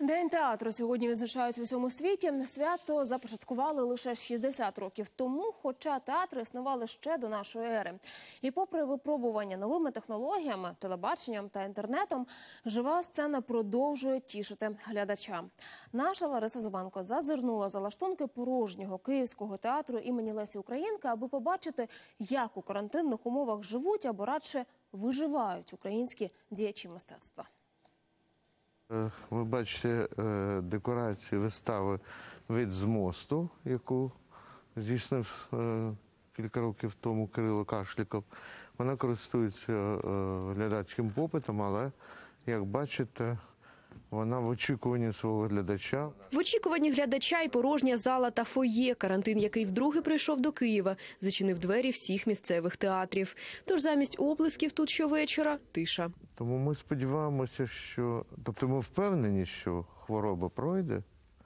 День театру сьогодні відзначають в усьому світі. Свято започаткували лише 60 років тому, хоча театри існували ще до нашої ери. І попри випробування новими технологіями, телебаченням та інтернетом, жива сцена продовжує тішити глядача. Наша Лариса Зубанко зазирнула за лаштунки порожнього Київського театру імені Лесі Українки, аби побачити, як у карантинних умовах живуть або радше виживають українські діячі мистецтва. Ви бачите декорацію вистави «Вид з мосту», яку здійснив кілька років тому Кирило Кашліков. Вона користується глядацьким попитом, але, як бачите, вона в очікуванні свого глядача. В очікуванні глядача і порожня зала та фоє. Карантин, який вдруге прийшов до Києва, зачинив двері всіх місцевих театрів. Тож замість оплесків тут щовечора – тиша. Тому ми сподіваємося, що... Тобто ми впевнені, що хвороба пройде,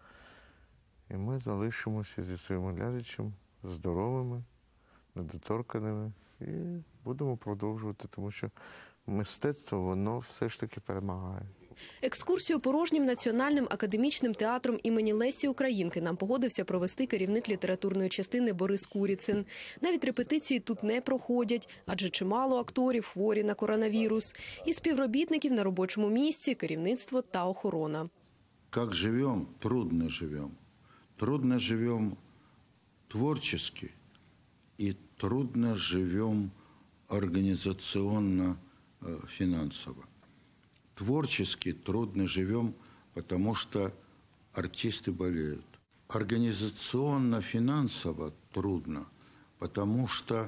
і ми залишимося зі своїм глядачем здоровими, недоторканими і будемо продовжувати, тому що мистецтво, воно все ж таки перемагає. Екскурсію порожнім Національним академічним театром імені Лесі Українки нам погодився провести керівник літературної частини Борис Куріцин. Навіть репетиції тут не проходять, адже чимало акторів хворі на коронавірус. І співробітників на робочому місці, керівництво та охорона. Як живемо, трудно живемо. Трудно живемо творчески і трудно живемо організаційно, фінансово. Творчески трудно живем, потому что артисты болеют. Организационно-финансово трудно, потому что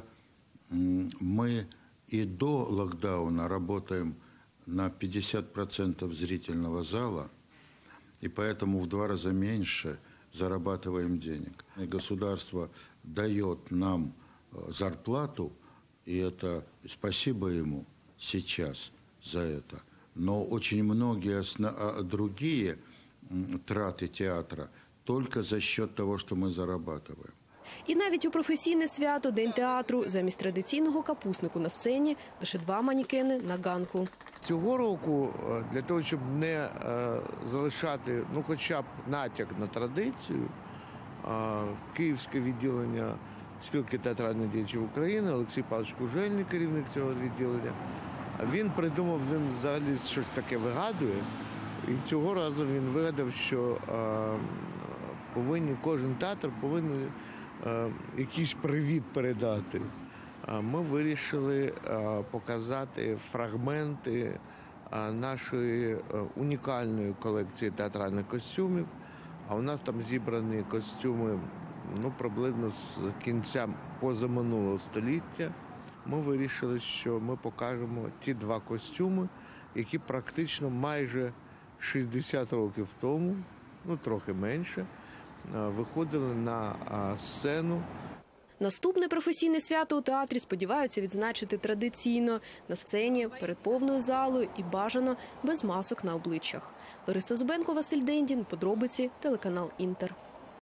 мы и до локдауна работаем на 50% зрительного зала, и поэтому в 2 раза меньше зарабатываем денег. И государство дает нам зарплату, и это спасибо ему сейчас за это. Но очень многие другие траты театра только за счет того, что мы зарабатываем. І навіть у професійне свято День театру замість традиційного капуснику на сцені лише 2 манекени на ганку. Цього року, для того, щоб не залишати хоча б натяк на традицію, Київське відділення спілки театральних діячів України, Олексій Павлович Кужельник, керівник цього відділення, він придумав, він взагалі щось таке вигадує. І цього разу він вигадав, що кожен театр повинен якийсь привіт передати. Ми вирішили показати фрагменти нашої унікальної колекції театральних костюмів. А у нас там зібрані костюми приблизно з кінця позаминулого століття. Ми вирішили, що ми покажемо ті 2 костюми, які практично майже 60 років тому, трохи менше, виходили на сцену. Наступне професійне свято у театрі сподіваються відзначити традиційно – на сцені, перед повною залою і бажано без масок на обличчях. Лариса Зубенко, Василь Дендін, подробиці, телеканал «Інтер».